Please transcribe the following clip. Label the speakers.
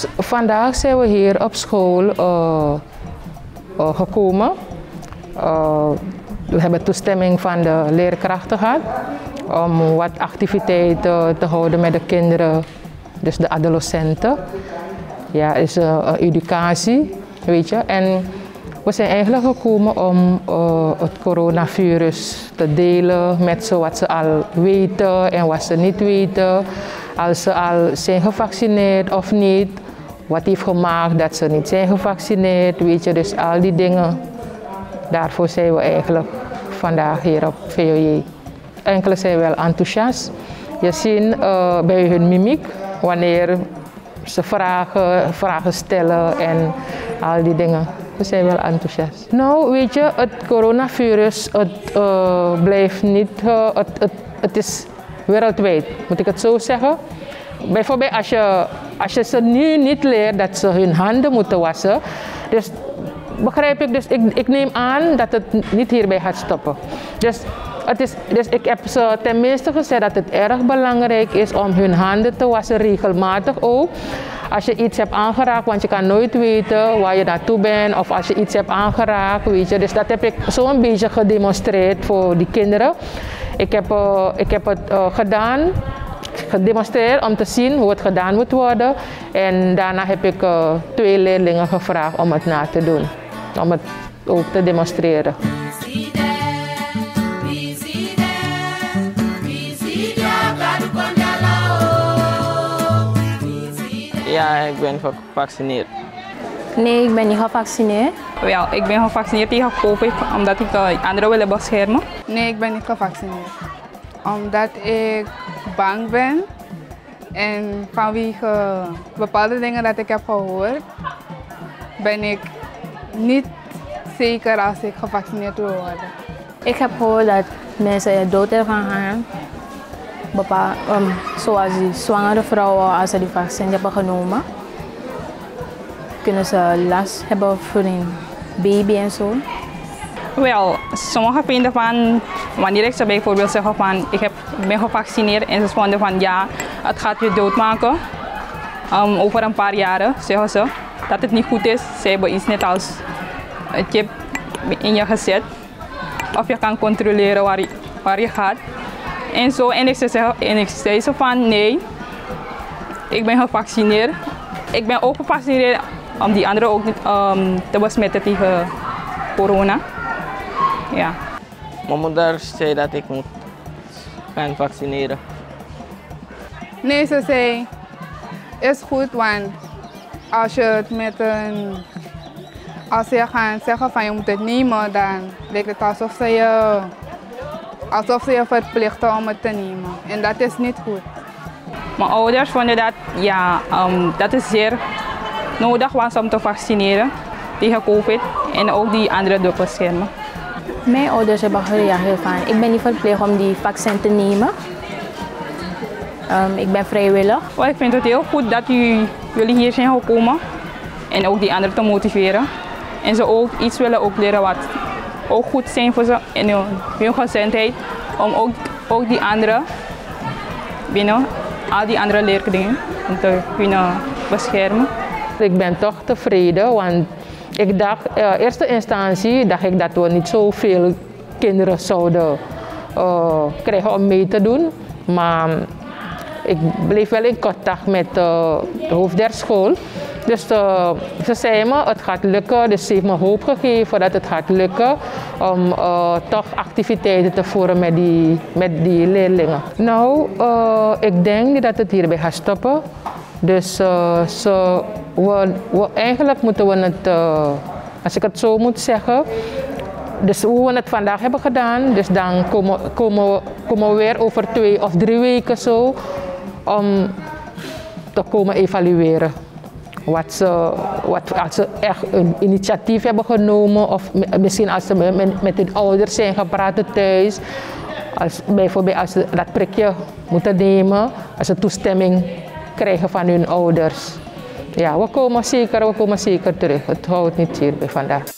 Speaker 1: Dus vandaag zijn we hier op school gekomen. We hebben toestemming van de leerkrachten gehad om wat activiteiten te houden met de kinderen, dus de adolescenten. Ja, is educatie, weet je. En we zijn eigenlijk gekomen om het coronavirus te delen met ze wat ze al weten en wat ze niet weten. Als ze al zijn gevaccineerd of niet, wat heeft gemaakt dat ze niet zijn gevaccineerd, weet je. Dus al die dingen, daarvoor zijn we eigenlijk vandaag hier op VOJ. Enkele zijn wel enthousiast. Je ziet bij hun mimiek wanneer ze vragen stellen en al die dingen. We zijn wel enthousiast. Nou, weet je, het coronavirus, het blijft niet, het is wereldwijd, moet ik het zo zeggen. Bijvoorbeeld als je ze nu niet leert dat ze hun handen moeten wassen, dus begrijp ik, dus ik neem aan dat het niet hierbij gaat stoppen. Dus ik heb ze tenminste gezegd dat het erg belangrijk is om hun handen te wassen, regelmatig ook. Als je iets hebt aangeraakt, want je kan nooit weten waar je naartoe bent, of als je iets hebt aangeraakt, weet je. Dus dat heb ik zo'n beetje gedemonstreerd voor die kinderen. Ik heb het gedemonstreerd om te zien hoe het gedaan moet worden. En daarna heb ik 2 leerlingen gevraagd om het na te doen, om het ook te demonstreren.
Speaker 2: Ja, ik ben gevaccineerd.
Speaker 3: Nee, ik ben niet gevaccineerd.
Speaker 4: Wel, ik ben gevaccineerd tegen COVID omdat ik anderen wil beschermen.
Speaker 5: Nee, ik ben niet gevaccineerd. Omdat ik bang ben en vanwege bepaalde dingen dat ik heb gehoord, ben ik niet zeker als ik gevaccineerd wil worden.
Speaker 3: Ik heb gehoord dat mensen dood gaan gaan. Zoals die zwangere vrouwen, als ze die vaccin hebben genomen, kunnen ze last hebben voor een baby en zo.
Speaker 4: Wel, sommige vinden van, wanneer ik ze bijvoorbeeld zeggen van ik ben gevaccineerd en ze vonden van ja, het gaat je doodmaken. Over een paar jaren zeggen ze dat het niet goed is. Ze hebben iets net als een chip in je gezet. Of je kan controleren waar je gaat. En zo, en ik zei ze van nee, ik ben gevaccineerd. Ik ben ook gevaccineerd om die anderen ook niet te besmetten tegen corona. Ja.
Speaker 2: Mijn moeder zei dat ik moet gaan vaccineren.
Speaker 5: Nee, ze zei, is goed, want als je het als ze gaan zeggen van je moet het nemen, dan lijkt het alsof ze je verplichten om het te nemen. En dat is niet goed.
Speaker 4: Mijn ouders vonden dat, ja, dat het zeer nodig was om te vaccineren tegen COVID en ook die anderen te beschermen.
Speaker 3: Mijn ouders hebben gereageerd van ik ben niet verplicht om die vaccin te nemen. Ik ben vrijwillig.
Speaker 4: Well, ik vind het heel goed dat jullie hier zijn gekomen en ook die anderen te motiveren. En ze ook iets willen leren wat ook goed zijn voor ze en hun gezondheid. Om ook die anderen binnen al die andere leerlingen te kunnen beschermen.
Speaker 1: Ik ben toch tevreden, want ik dacht, in eerste instantie dacht ik dat we niet zoveel kinderen zouden krijgen om mee te doen. Maar ik bleef wel in contact met de hoofd der school. Dus ze zei me, het gaat lukken. Dus ze heeft me hoop gegeven dat het gaat lukken om toch activiteiten te voeren met die leerlingen. Nou, ik denk niet dat het hierbij gaat stoppen. Dus eigenlijk moeten we het, als ik het zo moet zeggen, dus hoe we het vandaag hebben gedaan, dus dan komen we weer over 2 of 3 weken zo om te komen evalueren. Als ze echt een initiatief hebben genomen of misschien als ze met hun ouders zijn gepraat thuis. Bijvoorbeeld als ze dat prikje moeten nemen, als ze toestemming krijgen van hun ouders. Ja, we komen zeker terug. Het houdt niet hierbij vandaag.